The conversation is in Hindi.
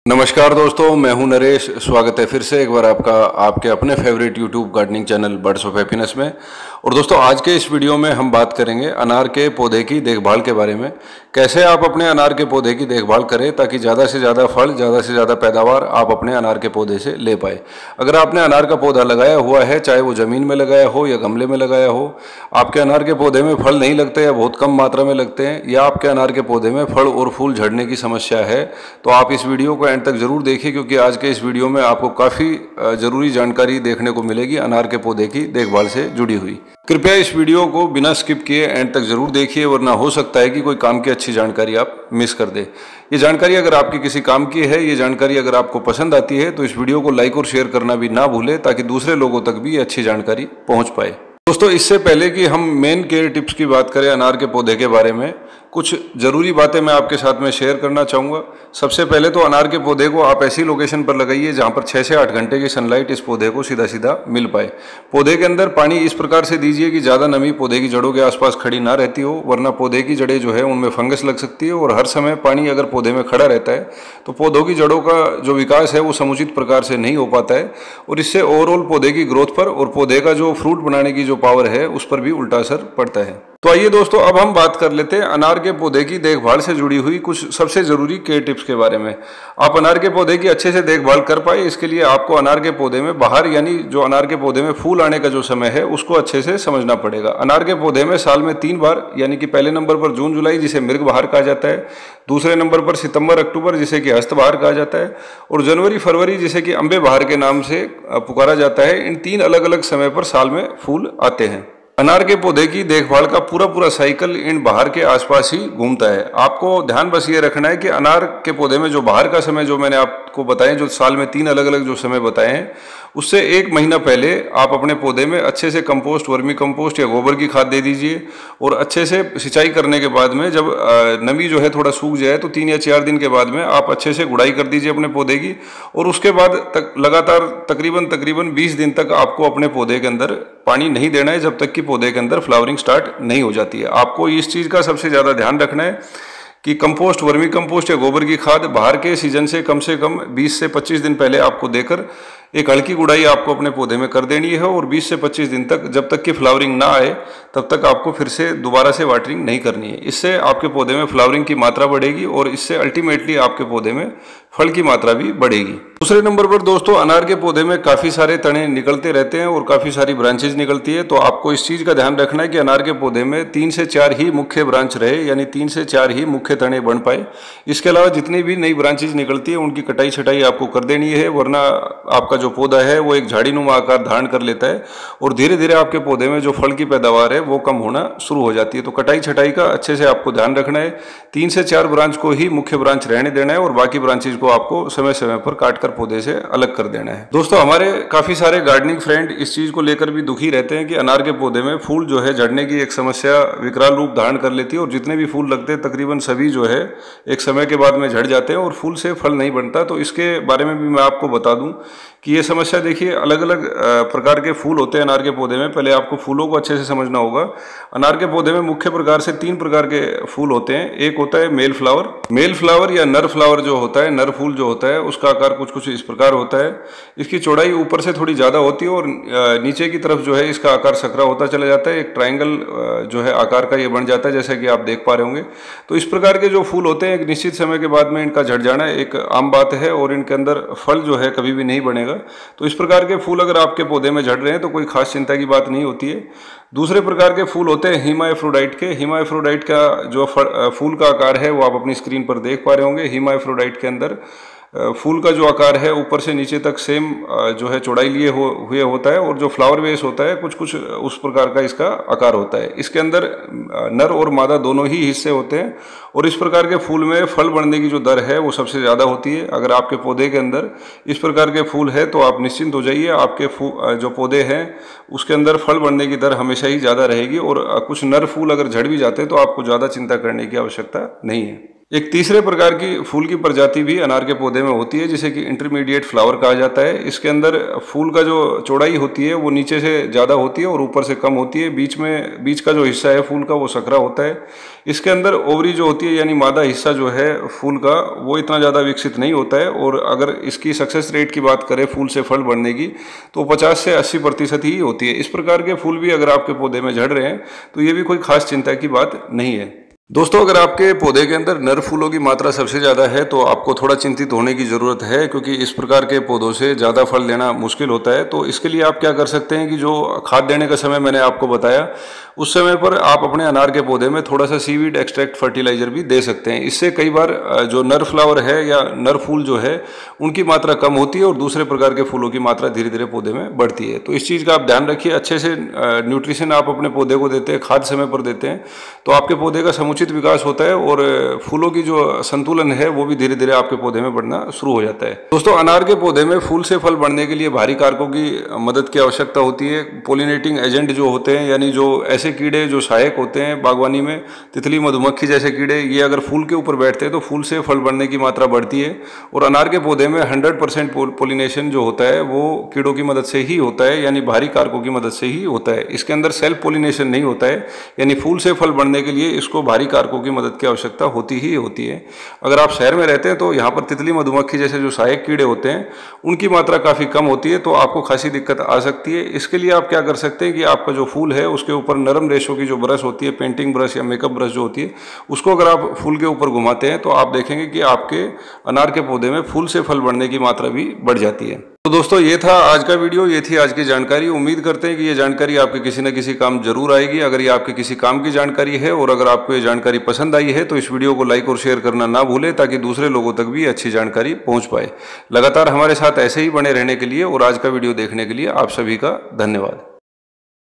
नमस्कार दोस्तों, मैं हूं नरेश। स्वागत है फिर से एक बार आपका आपके अपने favourite YouTube gardening channel Birds of Happiness में। और दोस्तों, आज के इस वीडियो में हम बात करेंगे अनार के पौधे की देखभाल के बारे में। कैसे आप अपने अनार के पौधे की देखभाल करें ताकि ज़्यादा से ज़्यादा फल, ज़्यादा से ज़्यादा पैदावार आप अपने अनार के पौधे से ले पाए। अगर आपने अनार का पौधा लगाया हुआ है, चाहे वो ज़मीन में लगाया हो या गमले में लगाया हो, आपके अनार के पौधे में फल नहीं लगते या बहुत कम मात्रा में लगते हैं, या आपके अनार के पौधे में फल और फूल झड़ने की समस्या है, तो आप इस वीडियो को एंड तक जरूर देखिए, क्योंकि आज के इस वीडियो में आपको काफ़ी ज़रूरी जानकारी देखने को मिलेगी अनार के पौधे की देखभाल से जुड़ी हुई। कृपया इस वीडियो को बिना स्किप किए एंड तक जरूर देखिए, वरना हो सकता है कि कोई काम की अच्छी जानकारी आप मिस कर दे। ये जानकारी अगर आपकी किसी काम की है, ये जानकारी अगर आपको पसंद आती है, तो इस वीडियो को लाइक और शेयर करना भी ना भूलें, ताकि दूसरे लोगों तक भी ये अच्छी जानकारी पहुँच पाए। दोस्तों, इससे पहले कि हम मेन केयर टिप्स की बात करें अनार के पौधे के बारे में, कुछ ज़रूरी बातें मैं आपके साथ में शेयर करना चाहूँगा। सबसे पहले तो अनार के पौधे को आप ऐसी लोकेशन पर लगाइए जहाँ पर 6 से 8 घंटे की सनलाइट इस पौधे को सीधा सीधा मिल पाए। पौधे के अंदर पानी इस प्रकार से दीजिए कि ज़्यादा नमी पौधे की जड़ों के आसपास खड़ी ना रहती हो, वरना पौधे की जड़ें जो है उनमें फंगस लग सकती है। और हर समय पानी अगर पौधे में खड़ा रहता है तो पौधों की जड़ों का जो विकास है वो समुचित प्रकार से नहीं हो पाता है, और इससे ओवरऑल पौधे की ग्रोथ पर और पौधे का जो फ्रूट बनाने की जो पावर है उस पर भी उल्टा असर पड़ता है। तो आइए दोस्तों, अब हम बात कर लेते हैं अनार के पौधे की देखभाल से जुड़ी हुई कुछ सबसे ज़रूरी केयर टिप्स के बारे में। आप अनार के पौधे की अच्छे से देखभाल कर पाए, इसके लिए आपको अनार के पौधे में बाहर, यानी जो अनार के पौधे में फूल आने का जो समय है उसको अच्छे से समझना पड़ेगा। अनार के पौधे में साल में 3 बार, यानी कि पहले नंबर पर जून जुलाई जिसे मृग बहार कहा जाता है, दूसरे नंबर पर सितंबर अक्टूबर जिसे कि हस्त बहार कहा जाता है, और जनवरी फरवरी जिसे कि अम्बे बहार के नाम से पुकारा जाता है। इन 3 अलग अलग समय पर साल में फूल आते हैं। अनार के पौधे की देखभाल का पूरा साइकिल इन बहार के आसपास ही घूमता है। आपको ध्यान बस ये रखना है कि अनार के पौधे में जो बहार का समय जो मैंने आपको बताया, जो साल में 3 अलग अलग जो समय बताए हैं, उससे 1 महीना पहले आप अपने पौधे में अच्छे से कंपोस्ट, वर्मी कंपोस्ट या गोबर की खाद दे दीजिए। और अच्छे से सिंचाई करने के बाद में जब नमी जो है थोड़ा सूख जाए तो 3 या 4 दिन के बाद में आप अच्छे से गुड़ाई कर दीजिए अपने पौधे की। और उसके बाद लगातार तकरीबन 20 दिन तक आपको अपने पौधे के अंदर पानी नहीं देना है, जब तक कि पौधे के अंदर फ्लावरिंग स्टार्ट नहीं हो जाती है। आपको इस चीज़ का सबसे ज़्यादा ध्यान रखना है कि कंपोस्ट, वर्मी कंपोस्ट या गोबर की खाद बाहर के सीजन से कम 20 से 25 दिन पहले आपको देकर एक हल्की गुड़ाई आपको अपने पौधे में कर देनी है। और 20 से 25 दिन तक, जब तक कि फ्लावरिंग ना आए, तब तक आपको फिर से दोबारा से वाटरिंग नहीं करनी है। इससे आपके पौधे में फ्लावरिंग की मात्रा बढ़ेगी और इससे अल्टीमेटली आपके पौधे में फल की मात्रा भी बढ़ेगी। दूसरे नंबर पर दोस्तों, अनार के पौधे में काफ़ी सारे तने निकलते रहते हैं और काफ़ी सारी ब्रांचेज निकलती है। तो आपको इस चीज़ का ध्यान रखना है कि अनार के पौधे में 3 से 4 ही मुख्य ब्रांच रहे, यानी 3 से 4 ही मुख्य तने बन पाए। इसके अलावा जितनी भी नई ब्रांचेज निकलती है उनकी कटाई छटाई आपको कर देनी है, वरना आपका जो पौधा है वो एक झाड़ीनुमा आकार धारण कर लेता है और धीरे धीरे आपके पौधे में जो फल की पैदावार है वो कम होना शुरू हो जाती है। तो कटाई छटाई का अच्छे से आपको ध्यान रखना है। 3 से 4 ब्रांच को ही मुख्य ब्रांच रहने देना है और बाकी ब्रांचेज को आपको समय समय पर काटकर पौधे से अलग कर देना है। दोस्तों, हमारे काफी सारे गार्डनिंग फ्रेंड इस चीज को लेकर भी दुखी रहते हैं कि अनार के पौधे में फूल जो है झड़ने की एक समस्या विकराल रूप धारण कर लेती है, और जितने भी फूल लगते हैं तकरीबन सभी जो है एक समय के बाद में झड़ जाते हैं और फूल से फल नहीं बनता। तो इसके बारे में भी मैं आपको बता दूं कि ये समस्या, देखिए, अलग अलग प्रकार के फूल होते हैं अनार के पौधे में। पहले आपको फूलों को अच्छे से समझना होगा। अनार के पौधे में मुख्य प्रकार से 3 प्रकार के फूल होते हैं। एक होता है मेल फ्लावर। मेल फ्लावर या नर फ्लावर जो होता है, नर फूल जो होता है, उसका आकार कुछ इस प्रकार होता है। इसकी चौड़ाई ऊपर से थोड़ी ज़्यादा होती है और नीचे की तरफ जो है इसका आकार सकरा होता चला जाता है। एक ट्राइंगल जो है आकार का ये बन जाता है, जैसा कि आप देख पा रहे होंगे। तो इस प्रकार के जो फूल होते हैं, एक निश्चित समय के बाद में इनका झड़ जाना एक आम बात है और इनके अंदर फल जो है कभी भी नहीं बनेगा। तो इस प्रकार के फूल अगर आपके पौधे में झड़ रहे हैं तो कोई खास चिंता की बात नहीं होती है। दूसरे प्रकार के फूल होते हैं हीमाएफ्रोडाइट के। हीमाएफ्रोडाइट का जो फूल का आकार है वो आप अपनी स्क्रीन पर देख पा रहे होंगे। हीमाएफ्रोडाइट के अंदर फूल का जो आकार है ऊपर से नीचे तक सेम जो है चौड़ाई लिए हुए होता है, और जो फ्लावर बेस होता है कुछ उस प्रकार का इसका आकार होता है। इसके अंदर नर और मादा दोनों ही हिस्से होते हैं, और इस प्रकार के फूल में फल बनने की जो दर है वो सबसे ज़्यादा होती है। अगर आपके पौधे के अंदर इस प्रकार के फूल है तो आप निश्चिंत हो जाइए, आपके जो पौधे हैं उसके अंदर फल बनने की दर हमेशा ही ज़्यादा रहेगी। और कुछ नर फूल अगर झड़ भी जाते हैं तो आपको ज़्यादा चिंता करने की आवश्यकता नहीं है। एक तीसरे प्रकार की फूल की प्रजाति भी अनार के पौधे में होती है, जिसे कि इंटरमीडिएट फ्लावर कहा जाता है। इसके अंदर फूल का जो चौड़ाई होती है वो नीचे से ज़्यादा होती है और ऊपर से कम होती है। बीच का जो हिस्सा है फूल का वो सकरा होता है। इसके अंदर ओवरी जो होती है यानी मादा हिस्सा जो है फूल का वो इतना ज़्यादा विकसित नहीं होता है। और अगर इसकी सक्सेस रेट की बात करें फूल से फल बढ़ने की, तो 50 से 80% ही होती है। इस प्रकार के फूल भी अगर आपके पौधे में झड़ रहे हैं तो ये भी कोई खास चिंता की बात नहीं है। दोस्तों, अगर आपके पौधे के अंदर नर फूलों की मात्रा सबसे ज़्यादा है तो आपको थोड़ा चिंतित होने की ज़रूरत है, क्योंकि इस प्रकार के पौधों से ज़्यादा फल लेना मुश्किल होता है। तो इसके लिए आप क्या कर सकते हैं कि जो खाद देने का समय मैंने आपको बताया, उस समय पर आप अपने अनार के पौधे में थोड़ा सा सीवीड एक्सट्रैक्ट फर्टिलाइजर भी दे सकते हैं। इससे कई बार जो नर फ्लावर है या नर फूल जो है उनकी मात्रा कम होती है और दूसरे प्रकार के फूलों की मात्रा धीरे धीरे पौधे में बढ़ती है। तो इस चीज़ का आप ध्यान रखिए। अच्छे से न्यूट्रिशन आप अपने पौधे को देते हैं, खाद समय पर देते हैं, तो आपके पौधे का समुचित विकास होता है और फूलों की जो संतुलन है वो भी धीरे धीरे आपके पौधे में बढ़ना शुरू हो जाता है। दोस्तों, अनार के पौधे में फूल से फल बढ़ने के लिए भारी कारकों की मदद की आवश्यकता होती है। पोलिनेटिंग एजेंट जो होते हैं, यानी जो ऐसे कीड़े जो सहायक होते हैं बागवानी में, तितली, मधुमक्खी जैसे कीड़े, ये अगर फूल के ऊपर बैठते हैं तो फूल से फल बढ़ने की मात्रा बढ़ती है। और अनार के पौधे में 100% पोलिनेशन जो होता है वो कीड़ों की मदद से ही होता है, यानी भारी कारकों की मदद से ही होता है। इसके अंदर सेल्फ पोलिनेशन नहीं होता है, यानी फूल से फल बढ़ने के लिए इसको भारी कारकों की मदद की आवश्यकता होती ही होती है। अगर आप शहर में रहते हैं तो यहाँ पर तितली, मधुमक्खी जैसे जो सहायक कीड़े होते हैं उनकी मात्रा काफ़ी कम होती है, तो आपको खासी दिक्कत आ सकती है। इसके लिए आप क्या कर सकते हैं कि आपका जो फूल है उसके ऊपर नरम रेशों की जो ब्रश होती है, पेंटिंग ब्रश या मेकअप ब्रश जो होती है, उसको अगर आप फूल के ऊपर घुमाते हैं तो आप देखेंगे कि आपके अनार के पौधे में फूल से फल बढ़ने की मात्रा भी बढ़ जाती है। तो दोस्तों, ये था आज का वीडियो, ये थी आज की जानकारी। उम्मीद करते हैं कि ये जानकारी आपके किसी न किसी काम जरूर आएगी। अगर ये आपके किसी काम की जानकारी है और अगर आपको ये जानकारी पसंद आई है तो इस वीडियो को लाइक और शेयर करना ना भूलें, ताकि दूसरे लोगों तक भी अच्छी जानकारी पहुंच पाए। लगातार हमारे साथ ऐसे ही बने रहने के लिए और आज का वीडियो देखने के लिए आप सभी का धन्यवाद।